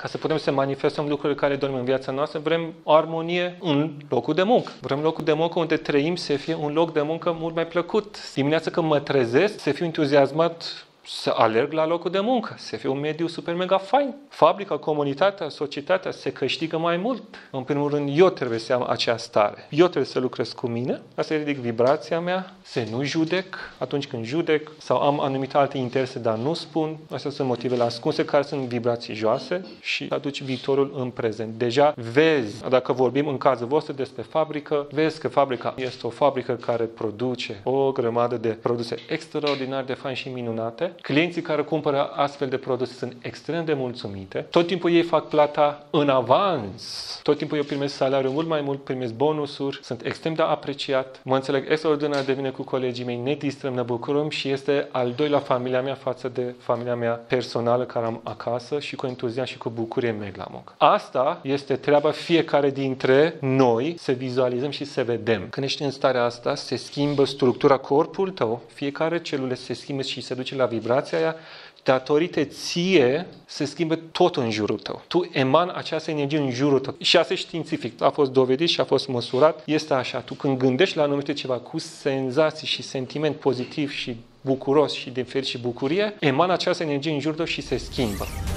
ca să putem să manifestăm lucrurile care dorim în viața noastră, vrem o armonie în locul de muncă. Vrem locul de muncă unde trăim să fie un loc de muncă mult mai plăcut. Dimineața când mă trezesc, să fiu entuziasmat să alerg la locul de muncă, să fie un mediu super mega fain. Fabrica, comunitatea, societatea se câștigă mai mult. În primul rând, eu trebuie să am acea stare. Eu trebuie să lucrez cu mine, ca să ridic vibrația mea, să nu judec atunci când judec sau am anumite alte interese, dar nu spun. Astea sunt motivele ascunse care sunt vibrații joase și aduci viitorul în prezent. Deja vezi, dacă vorbim în cazul vostru despre fabrică, vezi că fabrica este o fabrică care produce o grămadă de produse extraordinar de faine și minunate. Clienții care cumpără astfel de produse sunt extrem de mulțumite. Tot timpul ei fac plata în avans. Tot timpul eu primesc salariu mult mai mult, primesc bonusuri, sunt extrem de apreciat. Mă înțeleg extraordinar de bine cu colegii mei, ne distrăm, ne bucurăm și este al doilea familia mea față de familia mea personală care am acasă și cu entuziasm și cu bucurie merg la muncă. Asta este treaba fiecare dintre noi să vizualizăm și să vedem. Când ești în starea asta, se schimbă structura corpului tău, fiecare celulă se schimbă și se duce la vibrația aia, datorită ție se schimbă tot în jurul tău. Tu emani această energie în jurul tău. Și asta e științific. A fost dovedit și a fost măsurat. Este așa. Tu când gândești la anumite ceva cu senzații și sentiment pozitiv și bucuros și de fericire și bucurie, emană această energie în jurul tău și se schimbă.